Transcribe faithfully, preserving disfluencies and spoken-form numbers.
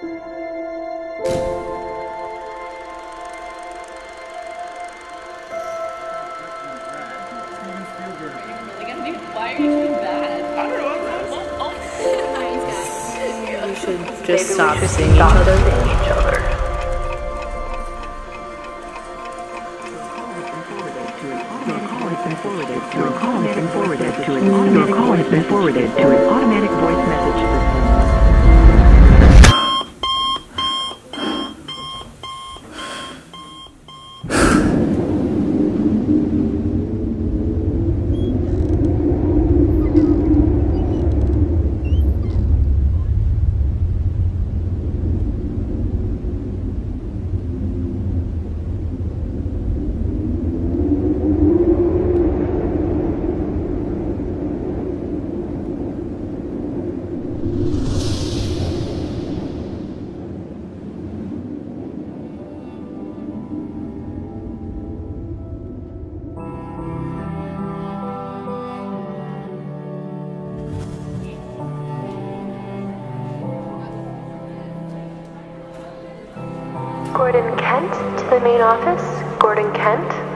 Why are you so bad? I don't know. Oh, oh. We should just stop seeing each other. Each other. Your call has been forwarded to an automatic Your call has been forwarded to an automatic voice message system. Gordon Kent to the main office. Gordon Kent.